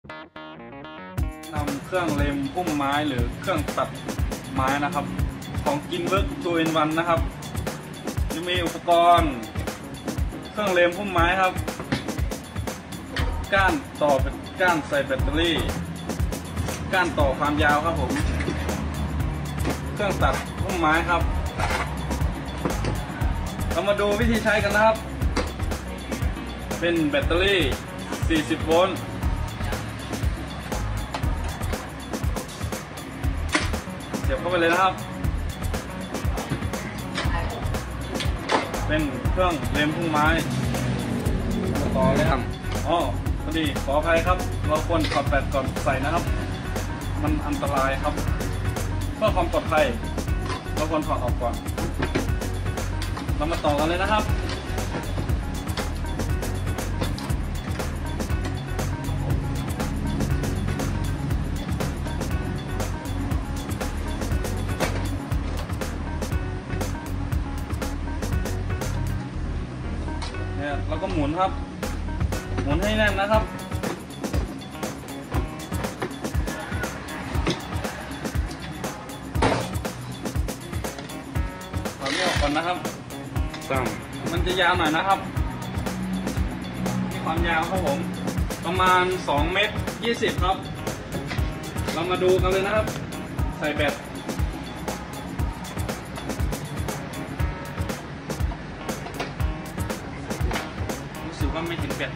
นำเครื่องเล็มพุ่มไม้หรือเครื่องตัดไม้นะครับของกินเวิร์ก2-in-1นะครับจะมีอุปกรณ์เครื่องเล็มพุ่มไม้ครับก้านต่อเป็นก้านใส่แบตเตอรี่ก้านต่อความยาวครับผมเครื่องตัดพุ่มไม้ครับเรามาดูวิธีใช้กันนะครับเป็นแบตเตอรี่40โวลต์เสียบเข้าไปเลยนะครับเป็นเครื่องเล็มพุ่มไม้ต่อเลยครับอ๋อพอดีขออภัยครับเราควรถอดแบตก่อนใส่นะครับมันอันตรายครับเพื่อความปลอดภัยเราควรถอดออกก่อนเรามาต่อกันเลยนะครับเนี่ยเราก็หมุนครับหมุนให้แน่นนะครับถอดไม่ออกก่อนนะครับมันจะยาวหน่อยนะครับมีความยาวครับผมประมาณ2 เมตร 20ครับเรามาดูกันเลยนะครับใส่แบตรู้สึกว่าไม่ถึงแบต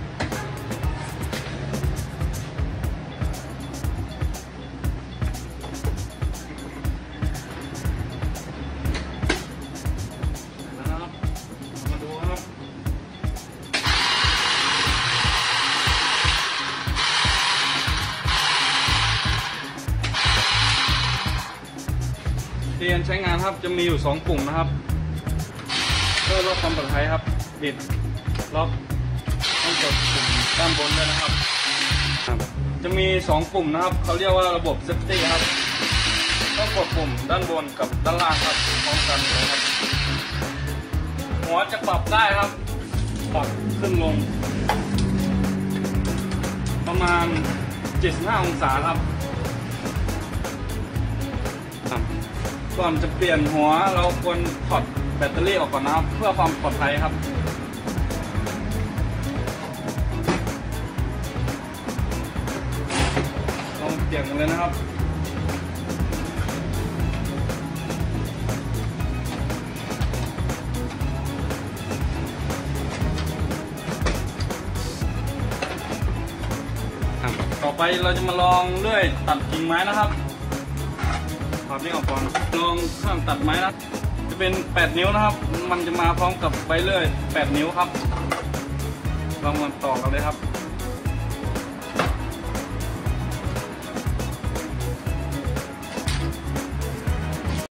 เรียนใช้งานครับจะมีอยู่2ปุ่มนะครับเพื่อลดความปลอดภัยครับบิดล็อกต้องกดปุ่มด้านบนด้วยนะครับจะมี2ปุ่มนะครับเขาเรียกว่าระบบเซฟตี้ครับต้องกดปุ่มด้านบนกับด้านล่างครับพร้อมกันเลยครับหัวจะปรับได้ครับปรับขึ้นลงประมาณ75 องศาครับก่อนจะเปลี่ยนหัวเราควรถอดแบตเตอรี่ออกก่อนนะครับเพื่อความปลอดภัยครับลองเปลี่ยนกันเลยนะครับต่อไปเราจะมาลองเลื่อยตัดกิ่งไม้นะครับถอดนี่ออกก่อนลองเครื่องตัดไม้นะจะเป็น8 นิ้วนะครับมันจะมาพร้อมกับใบเลื่อย8 นิ้วครับลองมาต่อกันเลยครับ